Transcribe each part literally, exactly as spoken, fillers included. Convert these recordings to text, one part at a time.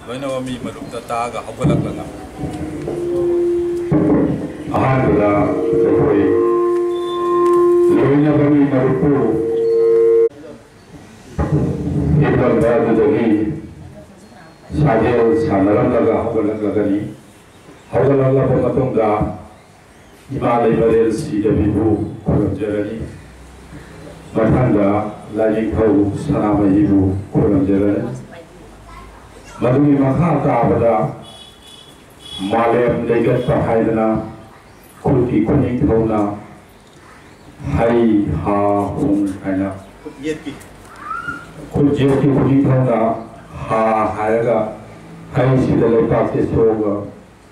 loina mi marupta taga hawalaklaga ahadula koi loina mi marupu ikal badu dagi sajel sanaralaga hawalaklagani hawalagla pamatungga Himalay Barel si Davibu Kuramjarani Matanda Lajik Hau Sanamahibu Kuramjarani Madumi Makha Tabada Malem Legat Pahaidana Kulki Kuning Thona Hai Ha Hung Aina Yetki Kulki Kuning Thona Ha Hayaga Hai Sidalai Pakte Soga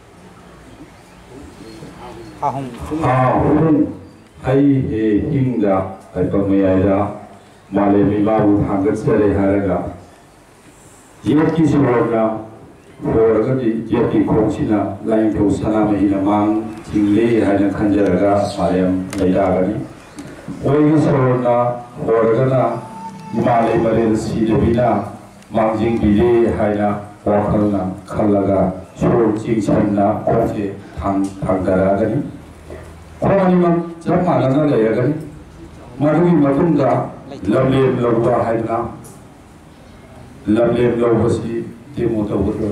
Ha hung Ha hung hai he hingda hai pamayaida male mi babu thangat sare haraga yet ki siborna horaga di yet ki khonsina lain tho sana mahina mang jingle haina khanjaraga mayam leidagani oi ki siborna horaga na male male si debina mangjing bile haina wakhalna khallaga sor jingchanna khose thang thangdaragani Koraniman sama nana layagani marumi matunda lamlem lawwa haina lamlem lawwasi demo tawurro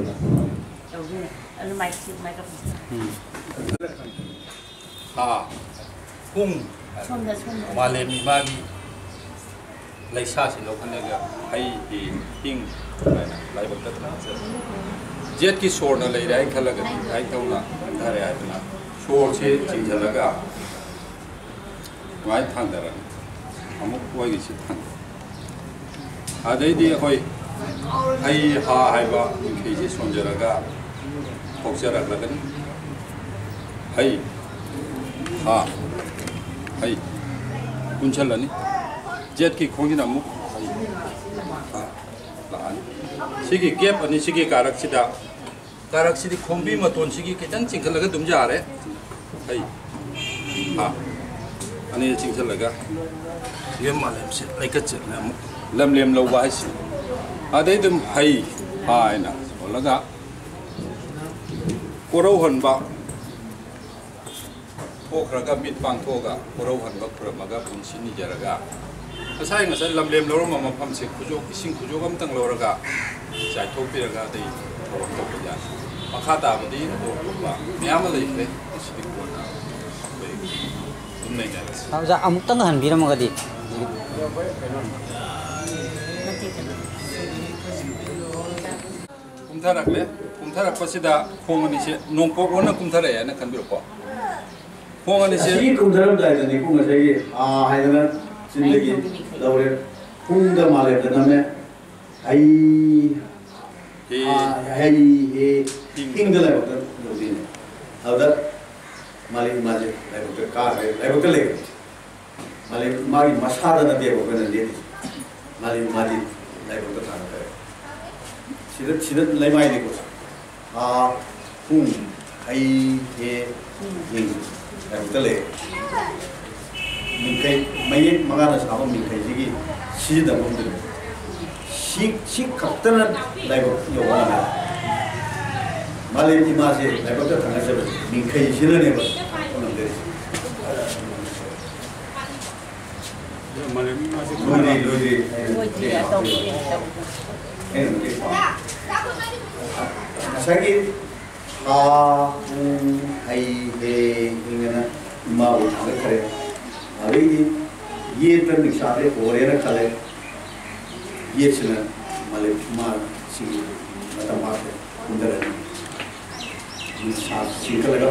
ha hung male mi magi laisa si lokhanaga hai hi ting lai bakta na jet ki sor na lai rai khalaga ai tawna andhare aitna sor se chingalaga wai thangdara amuk wai gi thang adai di hoi hai ha hai ba ki ji sonjaraga hoksara lagani hai ha hai kunchalani jet ki khongi na muk hai lan sigi gap ani sigi karak sida karak sidi khombi maton sigi kitang chingkhalaga dum jare hai ha ani chingkhalaga yem malem se laikat se na lam lem lo wa si adai dum hai ha ina olaga korau han ba thokraga mit pang thoga korau han ba phramaga punsini jaraga asai ngasai lam lem lo ma mafam se khujo ising khujo gam tang loraga sai thopiraga dei thawak to ya makha ta badi to ba miyam lai fe sidi ko na dum nei ga Hamza amuk tang han biram magadi kumtharak le kumtharak pasida khongani se nongpok ona kumthara ya na khanbiro ko khongani se si kumtharam dai da ni ku ngasai a haidana sindagi daure kungda male da name ai he hai he kingda la da dine ada male maje la da ka la da le male mari masada na de ko na de male maji la da ta na sidat sidat lai mai de ko a kung hai he king la da le Mingkai, mayat mangana sama mingkai jadi sih dah mungkin. Si si kapten lagi yoga. Malam ini masih lagi tu tengah sebab mingkai sih ni bos. malam ini masih Lodi lodi. Saya ah hai he ingana mau nak kere. अभी ये तो निशाते हो रहे हैं कल ये चला माले मार सी मतलब मार उधर है निशात सीखा लगा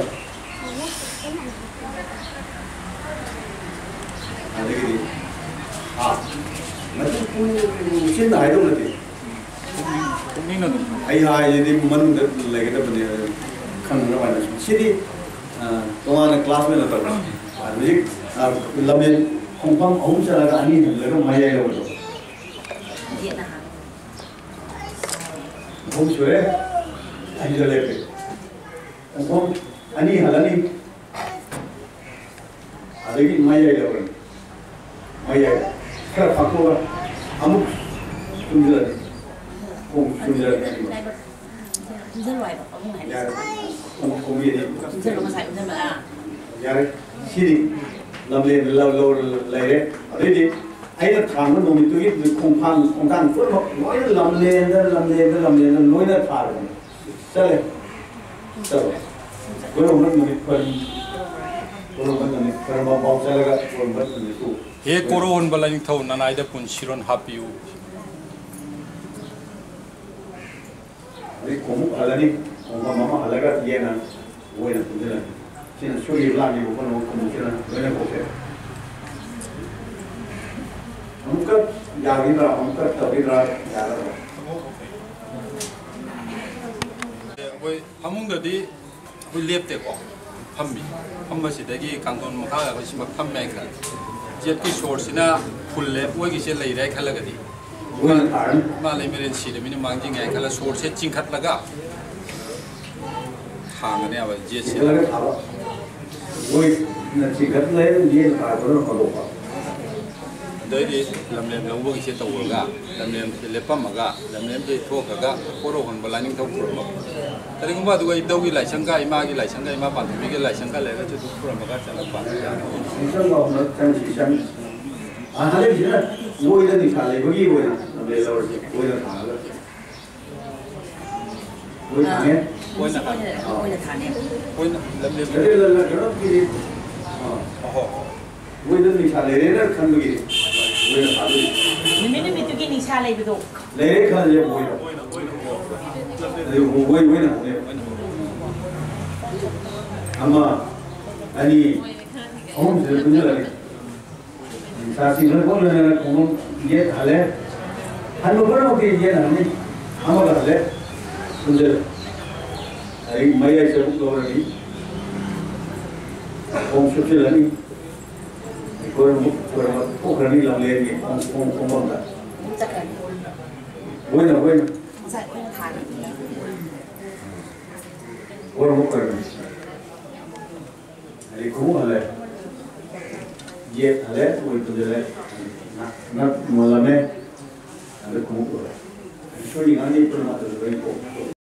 आगे की हाँ मतलब उसे ना आये तो नहीं नहीं ना आई हाँ ये दी मन लगे तो बने खाना वाला सीधी तो आना क्लास में ना तो मुझे lamben kompang om cara ani lero maya lo lo om sure ani le pe kompang ani halani adegi maya lo lo maya kar pakko amuk sunjara om sunjara คุณเส้นลอยแบบเอาตรงไหนยาคงคงมีนี่คุณเส้นลงมาใส่คุณเส้นมาอ่ะยาชีดิลำเลียนเราเราอะไรเนี่ยอะไรดิไอ้ทางมันตรงนี้ตัวนี้คงพังคงทางฟุ้งน้อยลำเลียนลำเลียนลำเลียนน้อยน่าทานใช่เลยใช่ก็ลงมันมันเป็นก็ลงมันมันเป็นมาบอกใช่เลยก็ลงมันมันสู้เฮโกโรนบาลานิงเท่านั้นไอ้เด็กคนชิรอนฮับยูนี่ผมอะไรนี่ผมมามาอะไรก็เย็นนะโว้ยนะคุณเจ้าที่นั่นช่วยร้านนี้ผมก็รู้คุณเจ้านะไม่ได้โอเคผมก็อยากนี่เราผมก็ตัดนี่เราอยากเราเว้ยทำมึงเดี๋ยวนี้เว้ยเลี้ยบเด็กออกทำมีทำมาสิเด็กที่กางโดนมาข้าวก็ชิมทำแมงกันเจ็ดที่โชว์สินะพุลเล็บเว้ยกี่เช่นไรได้ขั้นละกันดีมาเลยไม่เรียนสิเดี๋ยวมินมังจริงไงขั้นละโชว์เช่นจริงขัดละก็ทางเนี่ยว่าเจ็ดสิแล้วโว้ยนั่นสิขัดเลยเย็นตายก็ต้องขลุ่มอ่ะเดี๋ยวนี้ลำเลียงลงเว้ยกี่เช่นตัวก็ลำเลียงเล็บปั๊มมาก็ลำเลียงที่ทั่วก็โคโรคนบาลานิงเท่าคนมาแต่ถึงว่าตัวไอ้ตัวกี่หลายช่างก็ไอ้มากี่หลายช่างก็ไอ้มาปั่นที่กี่หลายช่างก็เลยก็จะทุกคนมาก็จะรับปั่นอย่างนี้ช่างเราเนี่ยช่างสีช่างอ่าอะไรสินะโว้ยนั่นนี่ขาเลยเมื่อกี้โว้ยนะเราเลยเราโว้ยนั่นขาเลยโว้ยขาเนี่ยโอ้ยนะครับโอ้ยจะทานเนี่ยเว้ยลำเลียงเดี๋ยวเราเราเราคิดอ๋อโอ้โหโว้ยนั่นนี่ขาเลยเนี่ยขันเมื่อกี้โว้ยนั่นขาเลยนี่ไม่ได้มีตุกินิชาเลยไปดูเลยขันเลยโว้ยนะโว้ยนะโว้ยนะเดี๋ยวโว้ยโว้ยนะเนี่ยอามาอันนี้ผมจะเป็นอะไรซาซิเลยก็เลยคงเยอะหาเลยฮันโนเบอร์โอเคเยอะนะนี่อามาก็เลยคุณเจอไอ้ไม่ใช่เจ้าตัวนี้ผมชุดเสื้อนี่คนคนพวกนี้ลำเลียงนี่ผมผมผมบอกกันจะเกิดโว้ยนะโว้ยใส่โอ้ยทานโว้ยมุกกันไอ้คู่อะไรเยอะอะไรโว้ยคุณเจอเลยนะนักมัวละเนี่ยอะไรคู่อะไรช่วยงานนี้เป็นมาตัวเอง